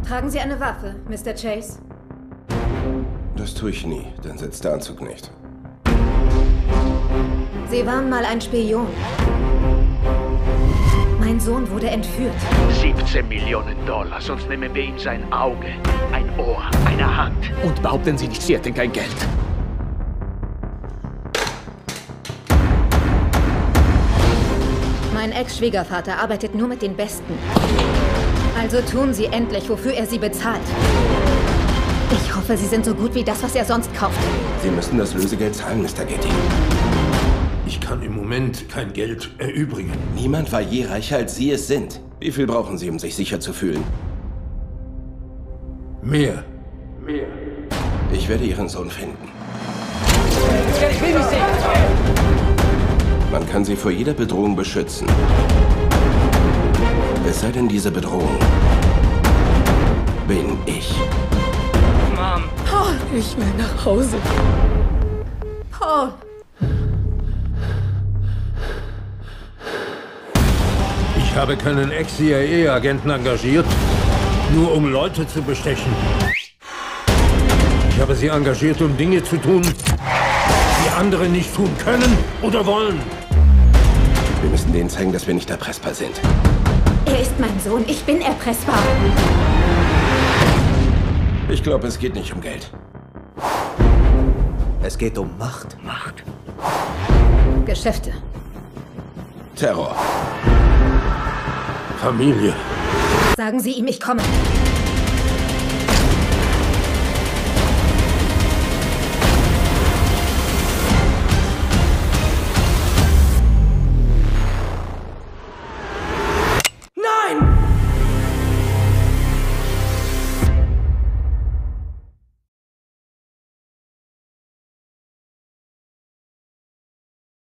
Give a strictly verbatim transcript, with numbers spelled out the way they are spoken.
Tragen Sie eine Waffe, Mister Chase? Das tue ich nie, dann sitzt der Anzug nicht. Sie waren mal ein Spion. Mein Sohn wurde entführt. siebzehn Millionen Dollar, sonst nehmen wir ihm sein Auge, ein Ohr, eine Hand. Und behaupten Sie nicht, Sie hätten kein Geld. Mein Ex-Schwiegervater arbeitet nur mit den Besten. Also tun Sie endlich, wofür er Sie bezahlt. Ich hoffe, Sie sind so gut wie das, was er sonst kauft. Sie müssen das Lösegeld zahlen, Mister Getty. Ich kann im Moment kein Geld erübrigen. Niemand war je reicher, als Sie es sind. Wie viel brauchen Sie, um sich sicher zu fühlen? Mehr. Mehr. Ich werde Ihren Sohn finden. Ich will mich sehen! Man kann Sie vor jeder Bedrohung beschützen. Es sei denn, diese Bedrohung bin ich. Mom. Paul, ich will nach Hause. Paul. Ich habe keinen Ex-C I A-Agenten engagiert, nur um Leute zu bestechen. Ich habe sie engagiert, um Dinge zu tun, die andere nicht tun können oder wollen. Wir müssen denen zeigen, dass wir nicht erpressbar sind. Er ist mein Sohn. Ich bin erpressbar. Ich glaube, es geht nicht um Geld. Es geht um Macht. Macht. Geschäfte. Terror. Familie. Sagen Sie ihm, ich komme.